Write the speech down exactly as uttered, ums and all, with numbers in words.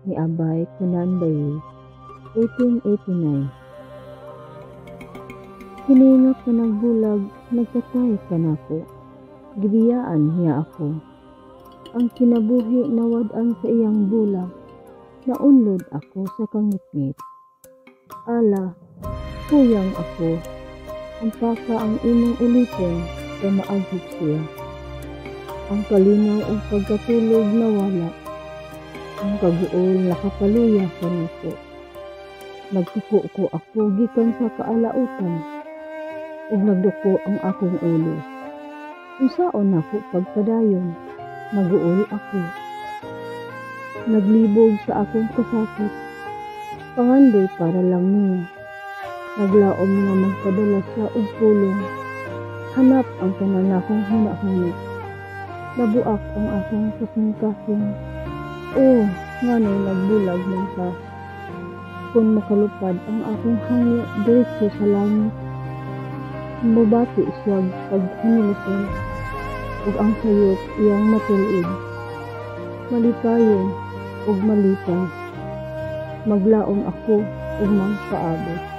ni Abay Kunan Bayi, eighteen eighty-nine. Hiningak ka nagbulag, nagtatay ka na ko. Gibiyaan niya ako. Ang kinabuhi nawad-an sa iyang bulag, naunlod ako sa kangit-ngit. Ala, kuyang ako. Ang paka ang imong ulitin, sa maagip siya. Ang kalinaw ang pagkatulog nawala. Ang kaguol nakapaluya ka nako. Nagtuko ko ako gikan sa kaalautan, ug nagduko ang akong ulo. Unsaon ako pagpadayon, naguol ako. Naglibog sa akong kasakit, pangandoy para lang niya. Naglaom nga magpadala siya og pulong, hanap ang tanan akong huna-huna. Nabuak ang akong kasing-kasing. Oh, ngano'y nagbulag man ka. Kung makalupad ang akong hangi diretso sa langit, mabati siya paghinilisan, ug ang sayop iyang matulid. Malitayon ug malipay, maglaom ako ug magpaabot.